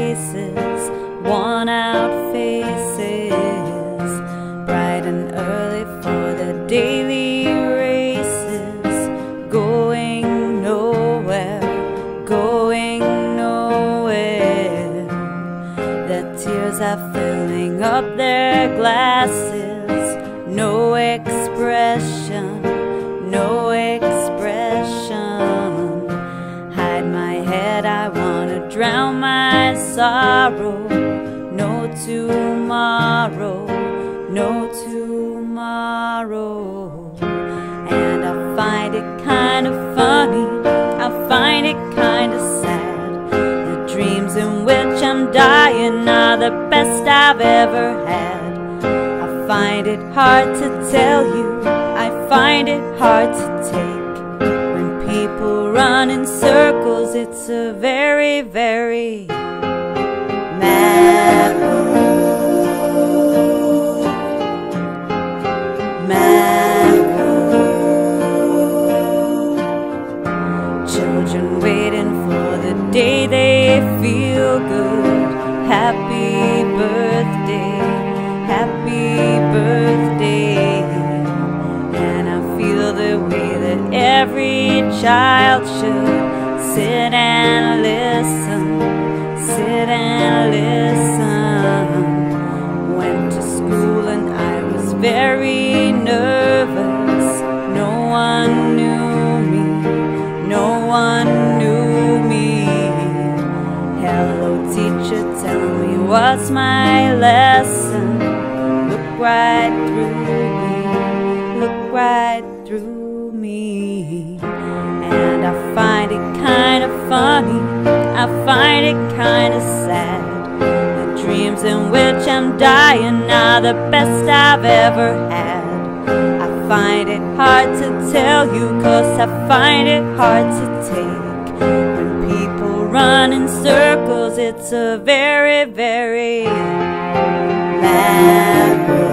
places, worn-out faces, bright and early for the daily races, going nowhere, going nowhere. The tears are filling up their glasses, no expression, no expression. Hide my head, I wanna drown my sorrow. No tomorrow, no tomorrow. And I find it kind of funny, I find it kind of sad. The dreams in which I'm dying are the best I've ever had. I find it hard to tell you, I find it hard to take. When people run in circles, it's a very, very mad world. Mad world. Children waiting for the day they feel good. Happy birthday, happy birthday. And I feel the way that every child should. Sit and listen, sit and listen. Went to school and I was very nervous. No one knew me, no one knew me. Hello teacher, tell me what's my lesson. Look right through me, look right through me. And I find it kind of funny, I find it kind of sad. The dreams in which I'm dying are the best I've ever had. I find it hard to tell you, 'cause I find it hard to take. When people run in circles, it's a very, very mad world.